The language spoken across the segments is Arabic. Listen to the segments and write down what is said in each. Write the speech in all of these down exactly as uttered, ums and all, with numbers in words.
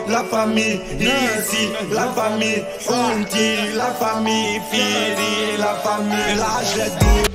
la famille ici, la famille حومتي, la famille فيري, la famille العجلة تدور.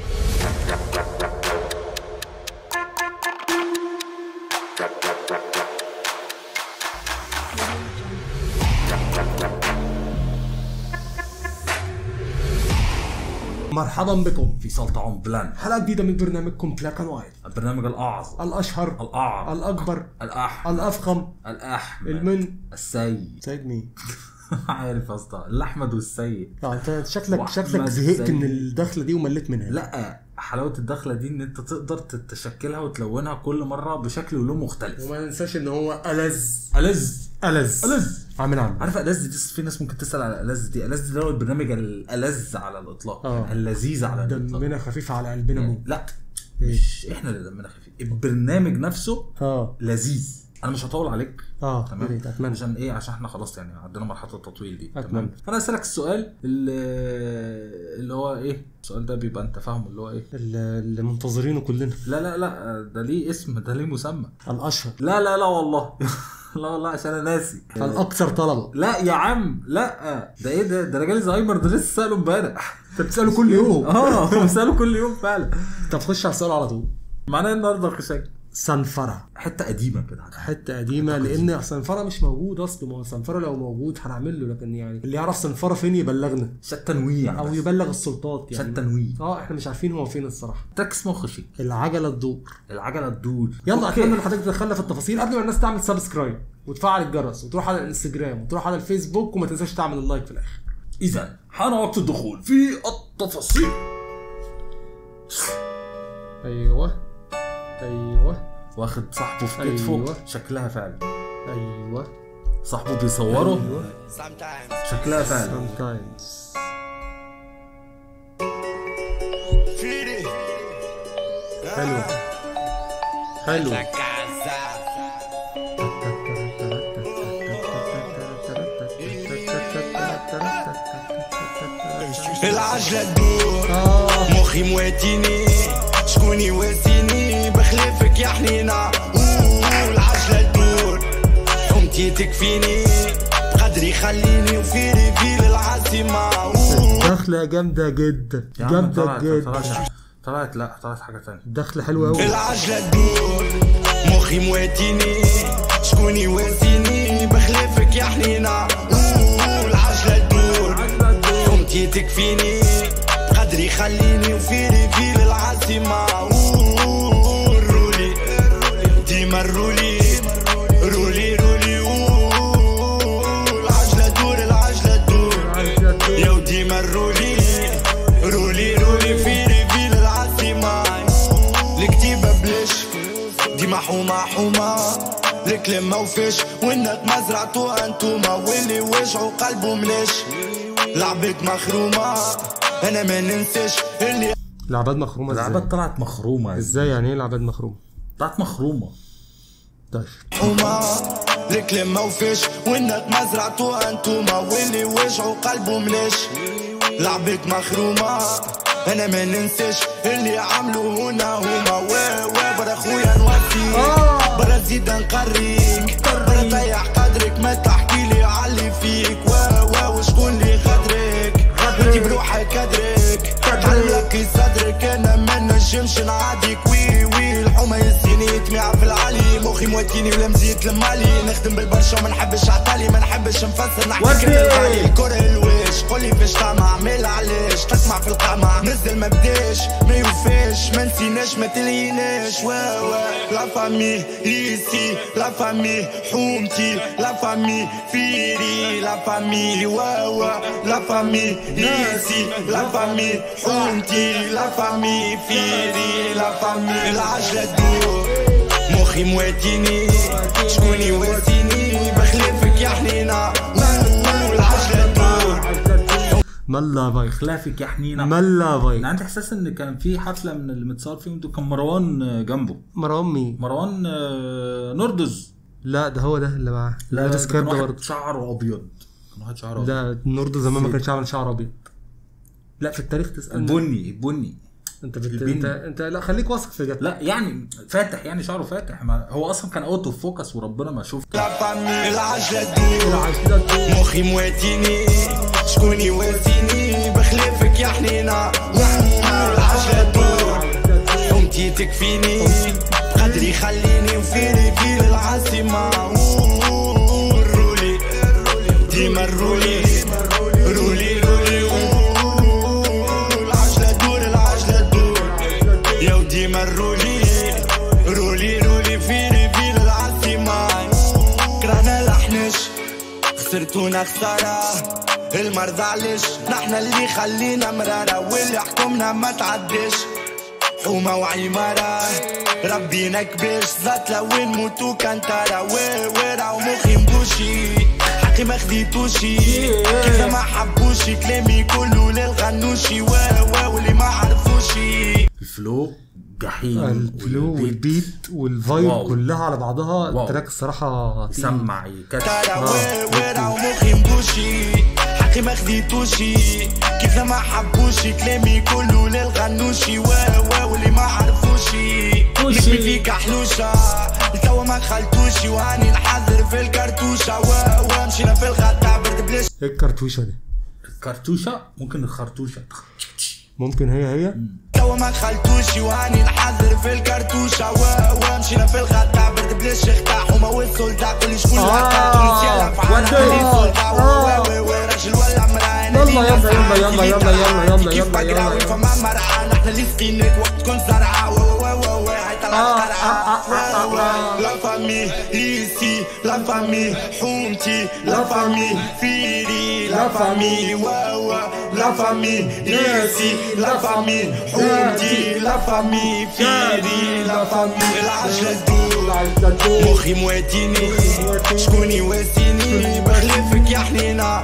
مرحبا بكم في سلطعون بلان، حلقة جديدة من برنامجكم بلاك اند وايت، البرنامج الأعظم الأشهر الأعظم الأكبر الأحمر الأفخم الأحمد المن السيد. سيد مين؟ عارف أصلا الأحمد والسيد. اه انت شكلك وأحمد شكلك زهقت السيد. من الدخلة دي ومليت منها. لا، حلاوة الدخلة دي إن أنت تقدر تشكلها وتلونها كل مرة بشكل ولون مختلف. وما ننساش إن هو ألذ ألذ ألذ ألذ عامل عامل عارف ألذ دي؟ في ناس ممكن تسأل على ألذ دي. ألذ ده هو البرنامج الألذ على الإطلاق، اه اللذيذ على الإطلاق. دمنا خفيف على قلبنا مو. لا مش احنا اللي دمنا خفيف، البرنامج نفسه اه لذيذ. انا مش هطول عليك اه تمام، اتمنى عشان ايه؟ عشان احنا خلاص يعني عندنا مرحله التطويل دي. أتمنى. تمام، فانا اسالك السؤال اللي, اللي هو ايه السؤال ده بيبقى انت فاهمه اللي هو ايه اللي منتظرينه كلنا. لا لا لا ده ليه اسم، ده ليه مسمى. الأشهر. لا لا لا والله لا والله عشان انا ناسي. الأكثر طلبا. لا يا عم لا، ده ايه ده؟ ده انا جالي زهايمر، ده لسه ساله امبارح. انت بتسأله كل يوم. اه بساله كل يوم فعلا. طب خش على السؤال على طول. معناه النهارده خشاك صنفرة، حته قديمه كده، حته قديمه، لان صنفرة مش موجود اصلا. ما هو صنفرة لو موجود هنعمل له، لكن يعني اللي يعرف صنفرة فين يبلغنا، شات تنويع او يبلغ السلطات يعني. شات تنويع. اه احنا مش عارفين هو فين الصراحه. تاك اسمه خشيك. العجله تدور. العجله تدور. يلا اتمنى ان حضرتك تدخلنا في التفاصيل قبل ما الناس تعمل سبسكرايب وتفعل الجرس وتروح على الانستجرام وتروح على الفيسبوك، وما تنساش تعمل اللايك في الاخر. اذا حان وقت الدخول في التفاصيل. ايوه ايوه واخد صاحبه في كتفه. أيوة. شكلها فعلا. ايوه صاحبه بيصوره. أيوة. شكلها فعلا. sometimes. حلو حلو. العجلة تدور، مخي مواتيني، شكون يواسيني بخلافك يا حنينة. العجلة تدور، حومتي تكفيني، قدري خليني وفي ريفيل العاصمة. دخلة جامدة جدا جامدة جدا. طلعت لا طلعت حاجة تانية. دخلة حلوة أوي. العجلة تدور، مخي مواتيني، شكون يواسيني بخلافك يا حنينة. العجلة تدور، حومتي تكفيني، قدري خليني وفي ريفيل العاصمة. رولي ديما الرولي رولي رولي. العجلة تدور العجلة تدور يا وديما الرولي رولي رولي في ريفيل العاصمة. الكتيبة بلاش ديما حومة حومة، الكلام موفاش وانك مزرعتو انتوما، واللي وجعو قلبو ملاش لعبت مخرومة. انا ما ننساش اللي العباد مخرومة. ازاي؟ العباد طلعت مخرومة. ازاي يعني ايه العباد مخرومة؟ طلعت مخرومة. طيب حومة، الكلام موفاش وانك مزرعتو انتوما، واللي وجعو قلبو ملاش لعبت مخرومة. انا ما ننساش اللي عملوا هنا هما. وا وا برا خويا نوفيك، برا زيد نقريك، برا ضيع قدرك، ما تحكيلي علي فيك. وا وا وشكون اللي غدرك، انتي بروحك ادرك، تعلملك صدرك. انا ما نجمش نعاديك. وي وي الحومة يسيني تميع في العالي، مخي مواتيني ولا مزيت المالي. نخدم بالبرشا وما نحبش عطالي، ما نحبش نفسر نحكي كلمة الغالي. الكرة الواش قولي فاش طمع، عمل علاش تسمع في القمع. نزل ما بداش ما يوفاش، ما نسيناش ما تليناش. وا وا لا فامي ايسي، لا فامي حومتي، لا فامي فيري، لا فامي. وا وا لا فامي ايسي، لا فامي حومتي، لا فامي فيري، لا فامي. العجلة تدور، مخي مواتيني، شكون يواسيني بخلافك يا حنينة. العجلة تدور ملا بايك خلافك يا حنينة. ملا بايك. انا عندي احساس ان كان في حفلة من اللي متصور فيهم دول كان مروان جنبه. مروان مين؟ مروان نوردز. لا ده هو ده اللي معاه. لا ده سكاب ده برضه. شعره ابيض. كان واحد شعره ابيض. لا نوردو زمان ما كانش عامل شعر ابيض. لا في التاريخ تسأل. البني البني انت بت... البين. انت انت لا خليك واثق في اجابتك. لا يعني فاتح، يعني شعره فاتح، ما هو اصلا كان اوت اوف فوكس وربنا ما شوف. العجلة تدور مخي مواتيني شكون يواسيني بخلافك يا حنينة. العجلة تدور حومتي تكفيني قدري خليني وفيري في العاصمة. رولي ديما الرولي رولي رولي العجلة تدور العجلة تدور يا وديما الرولي رولي رولي فيري في العاصمة. كرهنا لحنش خسرتونا خسارة المرضى علاش نحنا اللي خلينا مرارة واللي حكمنا ما تعديش حومة وعمارة ربينا كبيش زات لوين موتو كان ترى وي وي راهو مخي مبوشي حقي ما خديتوشي كيف ما حبوشي كلامي كله للغنوشي وي وي واللي ما عرفوشي. الفلو جحيم، الفلو والبيت والفايب كلها على بعضها. التراك الصراحه سمع يكتب ترى وي وي راهو مخي مبوشي حقي ما خديتوشي كيف ما حبوشي كلامي كله للغنوشي وي وي واللي ما عرفوشي نكمل فيك حلوشة لتوا ما خلتوشي وهاني نحذر في الكرتوشة وي وي مشينا في الغدا برد بلاش. ايه الكرتوشة دي؟ الكرتوشة ممكن الخرطوشة ممكن هي هي توا ما خلتوشي وهاني نحذر في الكرتوشة وي وي مشينا في الغدا برد بلاش اختاح وما وصل تاع كل شكون هكا تونسيا لفعنا اللي صلتا وي وي وي راجل ولا مرأة يلا يلا يلا يلا يلا يلا يلا يلا يلا فما مرأة نحنا اللي سقيناك وقت كنت زرعة وي وي وي هاي طلعت قرعة. لا فامي ايسي لا فامي حومتي لا فامي فيري لا فامي واو لا فامي ايسي لا فامي حومتي لا فامي فيري لا فامي. العجلة تدور مخي مواتيني شكون يواسيني بخلافك يا حنينة.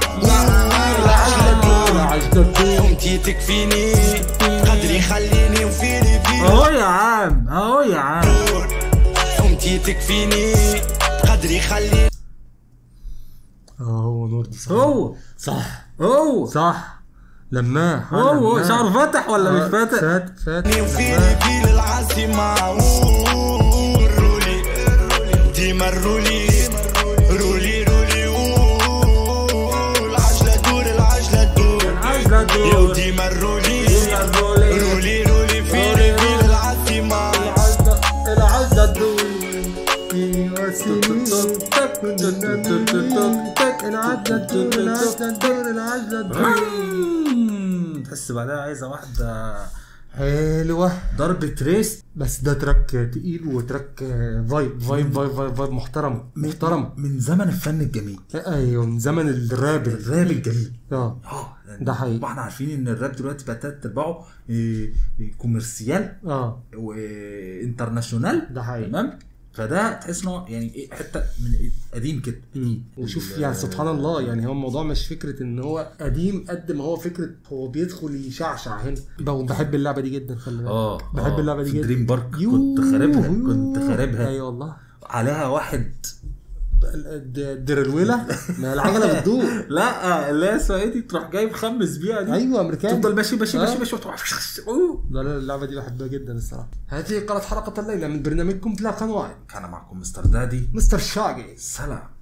العجلة تدور حومتي تكفيني قدري خليني وفيري في اهو يا عم اهو يا عم حومتي تكفيني قدري خليني. اه هو نور صح هو صح هو صح لماح هو شعره فاتح ولا مش فاتح؟ فات فات وفيري في العاصمة رولي ديما الرولي رولي رولي العجلة تدور العجلة تدور العجلة تدور يا ديما الرولي رولي رولي فيري في العاصمة. العجلة تدور تحس بعدها عايزة واحدة حلوة ضرب تريس. بس ده تراك تقيل وتراك فايب فايب فايب فايب, فايب محترم محترم من زمن الفن الجميل. ايوه من زمن الراب الراب الجميل. اه ده حقيقي. واحنا عارفين ان الراب دلوقتي بقى تلات ارباعه كوميرسيال اه وانترناشونال. ده حقيقي. تمام. فده تحس انه يعني ايه حته من قديم كده. وشوف يعني سبحان الله، يعني هو الموضوع مش فكره ان هو قديم قد ما هو فكره هو بيدخل يشعشع هنا. بحب اللعبه دي جدا، خلي بالك. اه بحب اللعبه دي جدا. دريم بارك كنت خاربها كنت خاربها اي والله. عليها واحد الدرلوله ما العجله بتدور. لا اللي هي سويدي تروح جايب خمس بيها دي. ايوه امريكاني تفضل ماشي ماشي ماشي ماشي وتروح. لا لا اللعبه دي بحبها جدا الصراحه. هذه كانت حلقه الليله من برنامجكم بلا قنوات. كان معكم مستر دادي مستر شاقي. سلام.